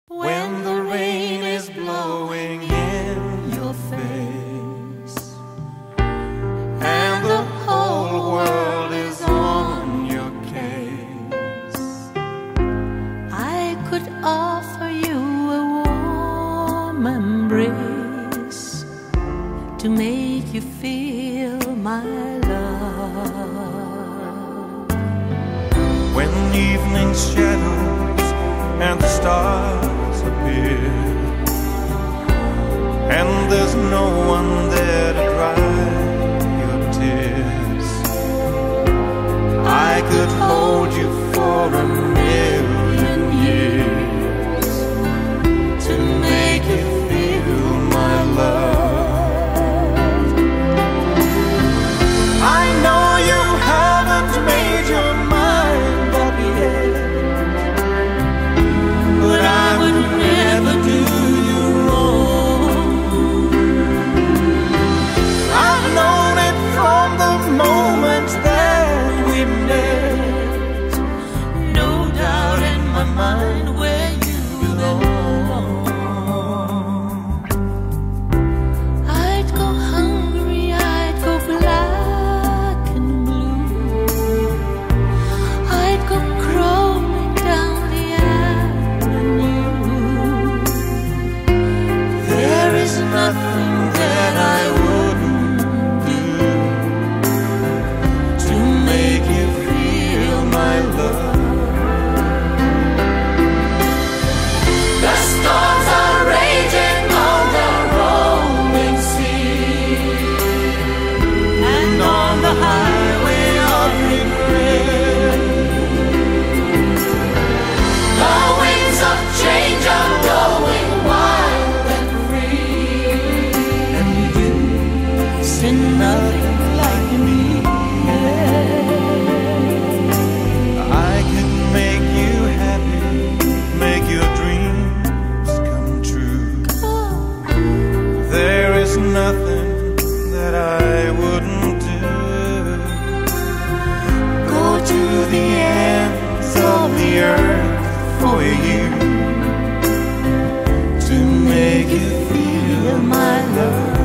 When the rain is blowing in your face and the whole world is on your case, I could offer you a warm embrace to make you feel my love. when evening shadows and the stars appear and there's no one there to dry your tears, I could hold you for a million years to make you feel my love. I know you haven't made your mind up yet, but I would never do you wrong. I've known it from the moment that we met. No doubt in my mind where you belong. I'd go hungry, I'd go black and blue, I'd go crawling down the avenue. There is nothing that I wouldn't do to make you feel my love. The storms are raging on the rolling sea and on the highway of regret. The winds of change are blowing wild and free, and you see nothing like me. I could make you happy, make your dreams come true. There is nothing that I wouldn't do. Go to the ends of the earth for you to make you feel my love.